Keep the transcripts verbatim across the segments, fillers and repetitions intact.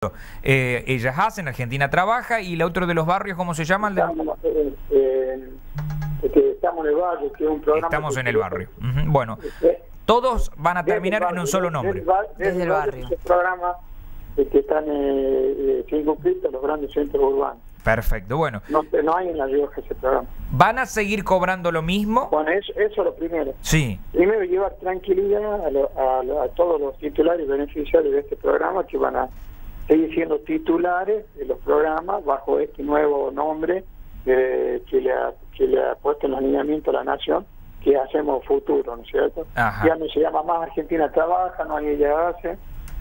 perfecto. Eh, ellas hacen, Argentina Trabaja, y el otro de los barrios, ¿cómo se llama? El de... Estamos, eh, eh, que estamos en el barrio, que es un programa... Estamos en el barrio. Que, uh-huh. Bueno, eh, todos van a terminar barrio, en un solo nombre. Desde, desde, desde, desde el barrio. Ese programa eh, que están eh, circunscritos los grandes centros urbanos. Perfecto, bueno. No, no hay en La Rioja ese programa. ¿Van a seguir cobrando lo mismo? Bueno, eso, eso es lo primero. Sí. Primero, llevar tranquilidad a, lo, a, lo, a todos los titulares y beneficiarios de este programa, que van a seguir siendo titulares de los programas bajo este nuevo nombre eh, que, le ha, que le ha puesto en los lineamientos a la Nación, que hacemos futuro, ¿no es cierto? Ajá. Ya no se llama más Argentina Trabaja, no hay ella hace.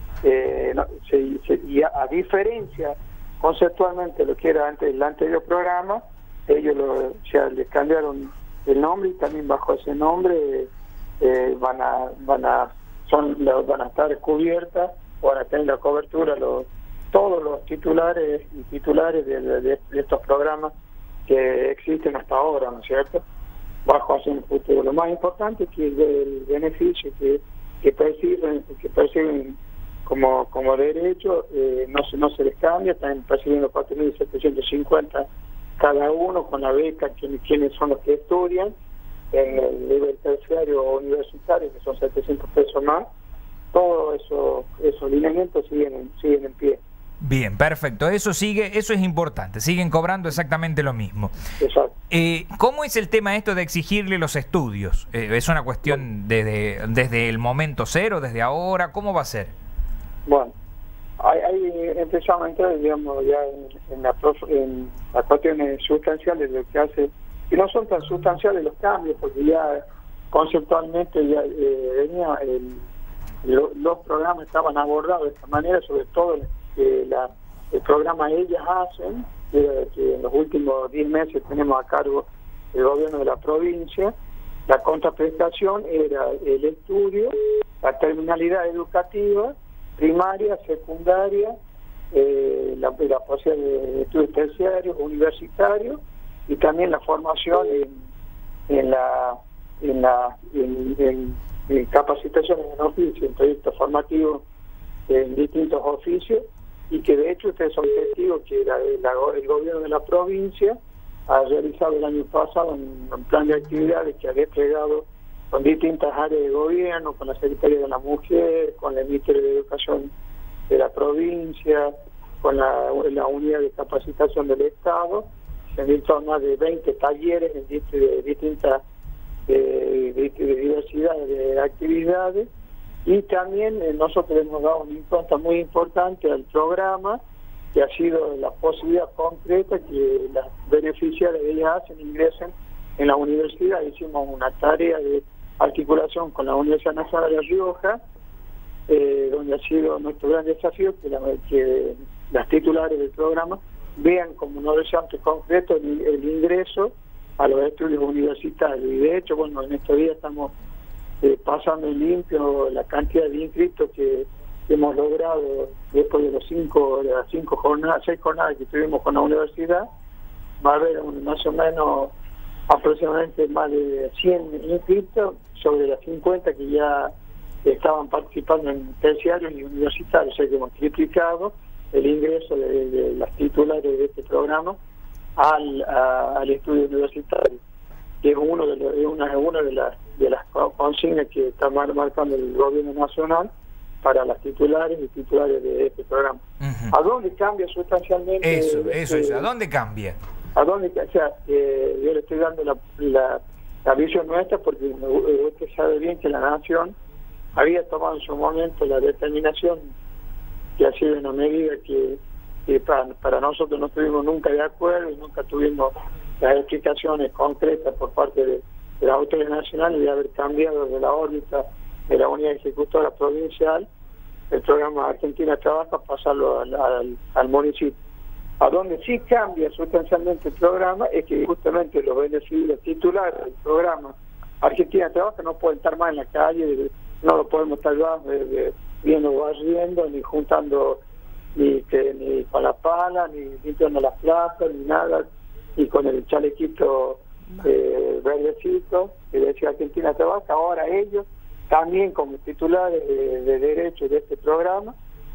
Eh, no, se, se, y a, a diferencia conceptualmente lo que era antes el anterior programa, ellos lo, o sea, les cambiaron el nombre y también bajo ese nombre eh, van a van a son van a estar cubiertas, van a tener la cobertura los todos los titulares y titulares de, de, de estos programas que existen hasta ahora, ¿no es cierto? Bajo hacia el futuro. Lo más importante es que el beneficio que, que perciben que perciben como como derecho eh, no se no se les cambia, están percibiendo cuatro mil setecientos cincuenta cada uno con la beca, quienes, quienes son los que estudian en el nivel terciario o universitario, que son setecientos pesos más. Todos eso, esos lineamientos siguen siguen en pie. Bien, perfecto, eso sigue, eso es importante, siguen cobrando exactamente lo mismo. Exacto. Eh, ¿Cómo es el tema esto de exigirle los estudios? Eh, ¿Es una cuestión desde, desde el momento cero, desde ahora? ¿Cómo va a ser? Bueno, ahí, ahí empezamos a entrar, digamos, ya en, en, la, en las cuestiones sustanciales de lo que hace, y no son tan sustanciales los cambios, porque ya conceptualmente ya eh, venía el, lo, los programas estaban abordados de esta manera, sobre todo eh, la, el programa Ellas Hacen, que, que en los últimos diez meses tenemos a cargo el gobierno de la provincia. La contraprestación era el estudio, la terminalidad educativa, primaria, secundaria, eh, la, la posibilidad de estudios terciarios, universitarios, y también la formación en, en la en la en, en, en capacitaciones en oficio, en proyectos formativos en distintos oficios, y que de hecho ustedes son testigos que la, la, el gobierno de la provincia ha realizado el año pasado un, un plan de actividades que ha desplegado con distintas áreas de gobierno, con la Secretaría de la Mujer, con el Ministerio de Educación de la provincia, con la, la Unidad de Capacitación del Estado. Se han visto más de veinte talleres en de distintas eh, de, de diversidad de actividades, y también eh, nosotros hemos dado una impronta muy importante al programa, que ha sido la posibilidad concreta que las beneficiarias de ellas hacen ingresen en la universidad. Hicimos una tarea de articulación con la Universidad Nacional de La Rioja, eh, donde ha sido nuestro gran desafío que, la, que las titulares del programa vean como un horizonte concreto el, el ingreso a los estudios universitarios. Y de hecho, bueno, en estos días estamos eh, pasando en limpio la cantidad de inscritos que hemos logrado después de los cinco, de las cinco jornadas, seis jornadas que tuvimos con la universidad. Va a haber un, más o menos aproximadamente más de cien inscritos sobre las cincuenta que ya estaban participando en terciarios y universitarios, o sea que hemos triplicado el ingreso de, de las titulares de este programa al, a, al estudio universitario, que es uno de los, es una, una de las de las consignas que está marcando el gobierno nacional para las titulares y titulares de este programa. Uh-huh. ¿A dónde cambia sustancialmente? Eso, este, eso, eso, ¿a dónde cambia? ¿A dónde? O sea, eh, yo le estoy dando la, la, la visión nuestra, porque usted sabe bien que la Nación había tomado en su momento la determinación, que ha sido una medida que, que para, para nosotros no estuvimos nunca de acuerdo y nunca tuvimos las explicaciones concretas por parte de, de las autoridades nacionales de haber cambiado de la órbita de la unidad ejecutora provincial el programa Argentina Trabaja, pasarlo al, al, al municipio. A donde sí cambia sustancialmente el programa es que justamente los beneficios titulares del programa Argentina Trabaja no pueden estar más en la calle, no lo podemos estar viendo barriendo, ni juntando ni, que, ni con la pala, ni limpiando las plazas, ni nada, y con el chalequito eh, verdecito que decía Argentina Trabaja. Ahora ellos también como titulares de, de derechos de este programa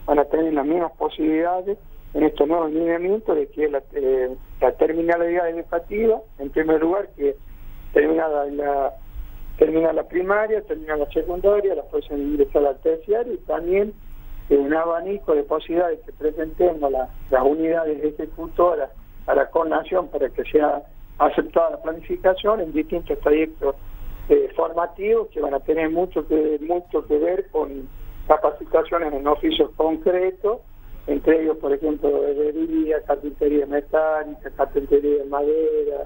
van a tener las mismas posibilidades en estos nuevos lineamientos de que la, eh, la terminalidad educativa, en primer lugar, que termina la, la, termina la primaria, termina la secundaria, la fuerza de ingresar al terciario, y también eh, un abanico de posibilidades que presentemos la, las unidades ejecutoras a la CONACYON para que sea aceptada la planificación en distintos trayectos eh, formativos que van a tener mucho que, mucho que ver con capacitaciones en oficios concretos, entre ellos, por ejemplo, herrería, carpintería metálica, carpintería de madera,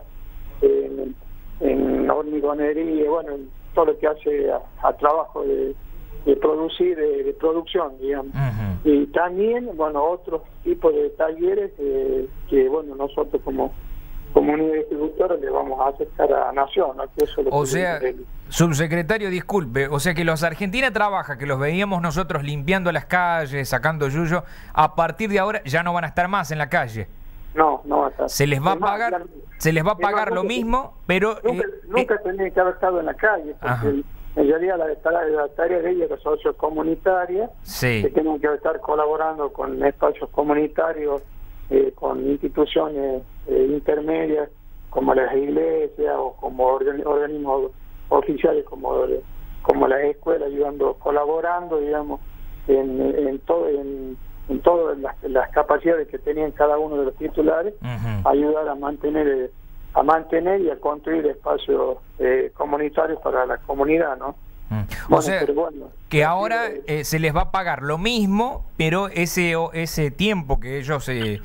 en, en hormigonería, bueno, todo lo que hace a, a trabajo de, de producir, de, de producción, digamos. Uh-huh. Y también, bueno, otros tipos de talleres eh, que, bueno, nosotros como comunidad distribuidora le vamos a acercar a Nación, ¿no? Que eso lo o sea, el... subsecretario, disculpe, o sea que los Argentina Trabaja, que los veíamos nosotros limpiando las calles, sacando yuyo, a partir de ahora ya no van a estar más en la calle. No, no va a estar. Se les va a pagar, la, se les va a pagar lo mismo, pero... Nunca, eh, nunca eh, tendrían que haber estado en la calle, porque ajá. en realidad la, la, la tarea de ellos, los socios comunitarios, sí. que tienen que estar colaborando con espacios comunitarios, eh, con instituciones eh, intermedias, como las iglesias o como organ, organismos oficiales, como, como las escuelas, ayudando, colaborando, digamos, en, en todo... En, en todas las, las capacidades que tenían cada uno de los titulares, uh-huh. ayudar a mantener a mantener y a construir espacios eh, comunitarios para la comunidad, ¿no? Uh-huh. Bueno, o sea, pero bueno, que ahora eh, se les va a pagar lo mismo, pero ese ese tiempo que ellos eh,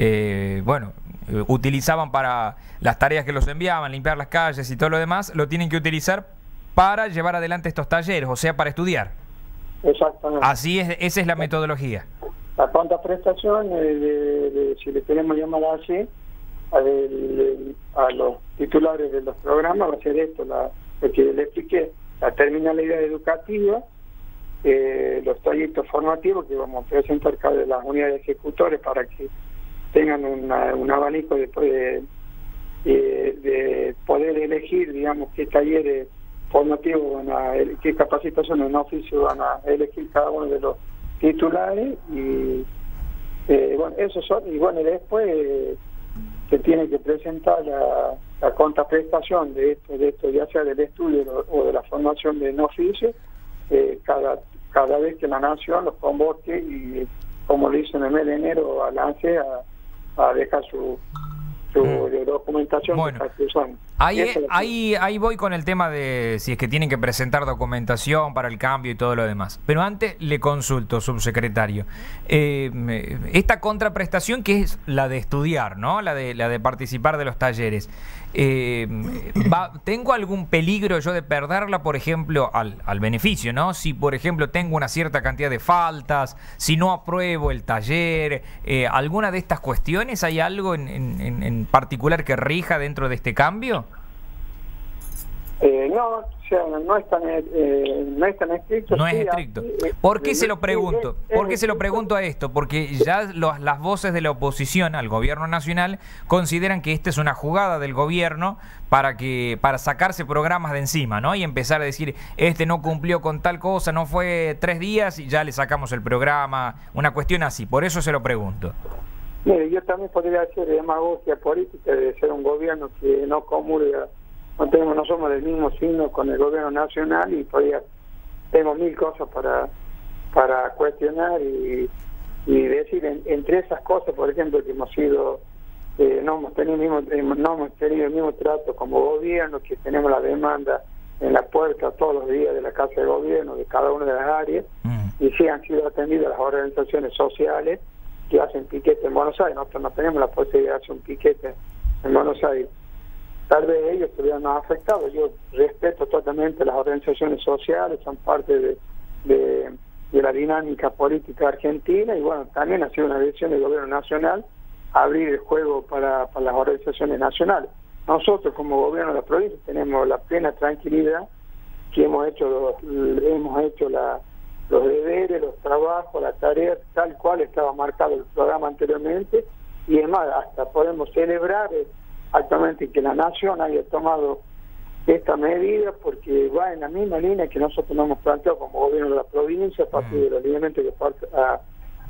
eh, bueno utilizaban para las tareas que los enviaban, limpiar las calles y todo lo demás, lo tienen que utilizar para llevar adelante estos talleres, o sea, para estudiar. Exactamente. Así es, esa es la metodología. La contraprestación, eh, de, de, si le queremos llamar así, a, de, a los titulares de los programas va a ser esto, la, lo que le expliqué, la terminalidad educativa, eh, los trayectos formativos que vamos a presentar cada de las unidades ejecutores para que tengan una, un abanico de, de, de, de poder elegir, digamos, qué talleres formativos van a, qué capacitación en oficio van a elegir cada uno de los titulares, y eh, bueno, eso son, y bueno, después eh, se tiene que presentar la, la contraprestación de esto, de esto, ya sea del estudio o de la formación de en oficio, eh, cada, cada vez que la Nación los convoque y, como lo hizo en el mes de enero, avance a, a dejar su, su mm. documentación. Bueno, ahí, ahí, ahí voy con el tema de si es que tienen que presentar documentación para el cambio y todo lo demás. Pero antes le consulto, subsecretario, eh, esta contraprestación que es la de estudiar, ¿no? La de, la de participar de los talleres. Eh, va, ¿Tengo algún peligro yo de perderla, por ejemplo, al, al beneficio, ¿no? Si, por ejemplo, tengo una cierta cantidad de faltas, si no apruebo el taller, eh, ¿alguna de estas cuestiones? ¿Hay algo en, en, en particular que rija dentro de este cambio? Eh, no, o sea, no es tan, eh, no es tan estricto. No es estricto. ¿Por qué se lo pregunto? ¿Por qué se lo pregunto a esto? Porque ya los, las voces de la oposición al gobierno nacional consideran que esta es una jugada del gobierno para que para sacarse programas de encima, ¿no? Y empezar a decir, este no cumplió con tal cosa, no fue tres días y ya le sacamos el programa, una cuestión así. Por eso se lo pregunto. Mire, yo también podría hacer demagogia política de ser un gobierno que no comulga. No tenemos, no somos del mismo signo con el gobierno nacional, y todavía tenemos mil cosas para para cuestionar y, y decir, en, entre esas cosas, por ejemplo, que hemos sido eh, no hemos tenido el mismo, no hemos tenido el mismo trato como gobierno, que tenemos la demanda en la puerta todos los días de la Casa de Gobierno de cada una de las áreas, mm. y sí han sido atendidas las organizaciones sociales que hacen piquete en Buenos Aires. Nosotros no tenemos la posibilidad de hacer un piquete en Buenos Aires. Tal vez ellos estuvieran más afectados. Yo respeto totalmente las organizaciones sociales, son parte de, de, de la dinámica política argentina, y bueno, también ha sido una decisión del gobierno nacional abrir el juego para, para las organizaciones nacionales. Nosotros como gobierno de la provincia tenemos la plena tranquilidad que hemos hecho los, hemos hecho la, los deberes, los trabajos, las tareas tal cual estaba marcado el programa anteriormente, y además hasta podemos celebrar eh, actualmente que la Nación haya tomado esta medida, porque va en la misma línea que nosotros nos hemos planteado como gobierno de la provincia a partir de los lineamientos que ha,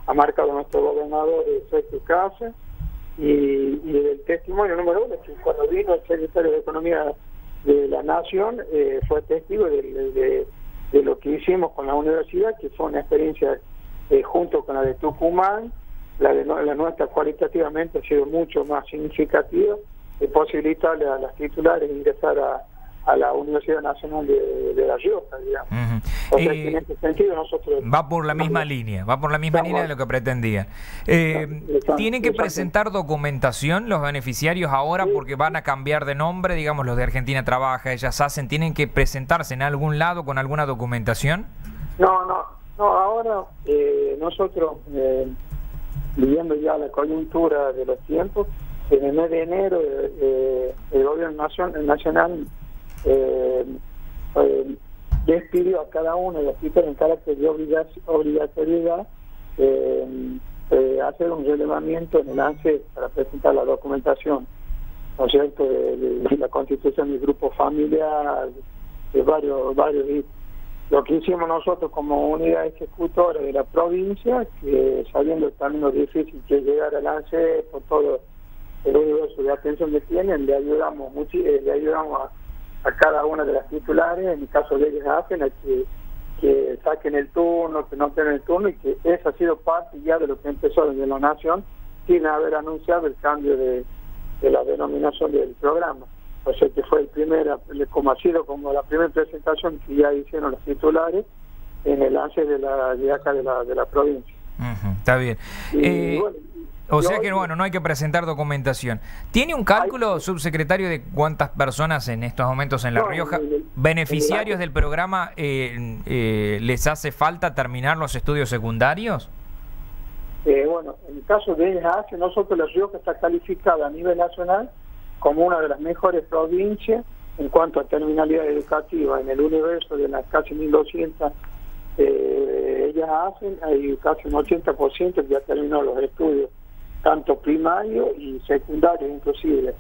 ha marcado nuestro gobernador Sergio Casa, y, y el testimonio número uno es que cuando vino el secretario de Economía de la Nación, eh, fue testigo de, de, de lo que hicimos con la universidad, que fue una experiencia eh, junto con la de Tucumán. La de la nuestra cualitativamente ha sido mucho más significativa, de posibilitarle a las titulares ingresar a, a la Universidad Nacional de, de La Rioja, digamos. Uh-huh. O sea, eh, en este sentido nosotros... Va por la misma línea, va por la misma línea de lo que pretendía. Eh, ¿Tienen que presentar documentación los beneficiarios ahora porque van a cambiar de nombre? Digamos, los de Argentina Trabaja, Ellas Hacen, ¿tienen que presentarse en algún lado con alguna documentación? No, no, no, ahora eh, nosotros... Eh, viviendo ya la coyuntura de los tiempos, en el mes de enero eh, el gobierno nacion, nacional eh, eh, despidió a cada uno de los títulos en carácter de obligatoriedad eh, eh, hacer un relevamiento en el ANSES para presentar la documentación, ¿no es cierto?, de, de, de la constitución del grupo familiar, de varios varios lo que hicimos nosotros como unidad ejecutora de la provincia, que sabiendo también lo difícil que es llegar al ANSES por todo el universo de atención que tienen, le ayudamos mucho, eh, le ayudamos a, a cada una de las titulares, en el caso de ellas hacen, a que, que saquen el turno, que no tengan el turno, y que esa ha sido parte ya de lo que empezó desde la Nación, sin haber anunciado el cambio de, de la denominación del programa. O sea que fue el primer, como ha sido como la primera presentación que ya hicieron los titulares en el ANSES de la de acá de la de la provincia. Uh-huh, está bien. Y, eh, bueno, o sea que bueno, no hay que presentar documentación. ¿Tiene un cálculo, hay, subsecretario, de cuántas personas en estos momentos en La no, Rioja, en el, beneficiarios en el, del programa, eh, eh, les hace falta terminar los estudios secundarios? Eh, bueno, en el caso de Ellas Hacen, nosotros La Rioja está calificada a nivel nacional como una de las mejores provincias en cuanto a terminalidad educativa. En el universo de las casi mil doscientas eh, ellas hacen, hay casi un ochenta por ciento que ya terminó los estudios, tanto primarios y secundarios inclusive.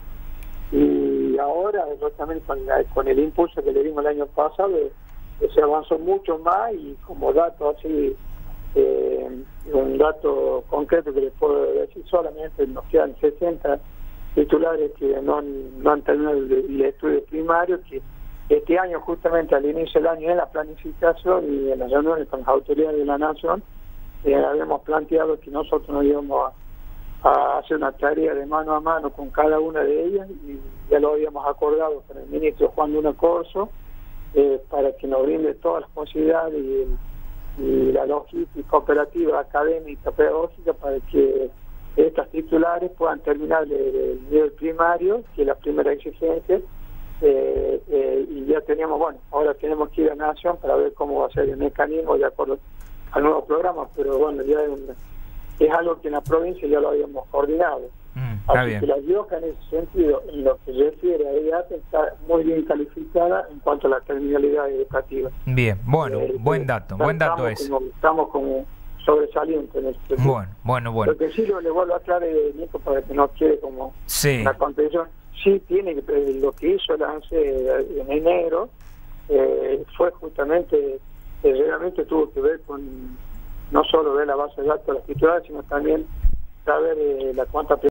Y ahora, también con, la, con el impulso que le dimos el año pasado, eh, se avanzó mucho más, y como dato así, eh, un dato concreto que les puedo decir, solamente nos quedan sesenta titulares que no han, no han terminado el, el estudio primario, que este año, justamente al inicio del año, en la planificación y en las reuniones con las autoridades de la Nación, eh, habíamos planteado que nosotros nos íbamos a, a hacer una tarea de mano a mano con cada una de ellas, y ya lo habíamos acordado con el ministro Juan Luna Corso, eh, para que nos brinde todas las posibilidades y, y la logística operativa, académica, pedagógica, para que estas titulares puedan terminar el, el nivel primario, que es la primera exigencia, eh, eh, y ya teníamos, bueno, ahora tenemos que ir a Nación para ver cómo va a ser el mecanismo de acuerdo al nuevo programa, pero bueno, ya es, una, es algo que en la provincia ya lo habíamos coordinado. Mm, Así bien. que La Rioja, en ese sentido, en lo que refiere a ella, está muy bien calificada en cuanto a la terminalidad educativa. Bien, bueno, eh, buen dato, buen dato es. Como, estamos como sobresaliente en este tema. Bueno, bueno, bueno. Lo que sí lo, le vuelvo a aclarar, eh, Nico, para que no quede como sí. una contención. Sí, tiene que, eh, lo que hizo el ANSES en enero eh, fue justamente, eh, realmente tuvo que ver con no solo ver la base de datos de las titulares, sino también saber eh, la cuánta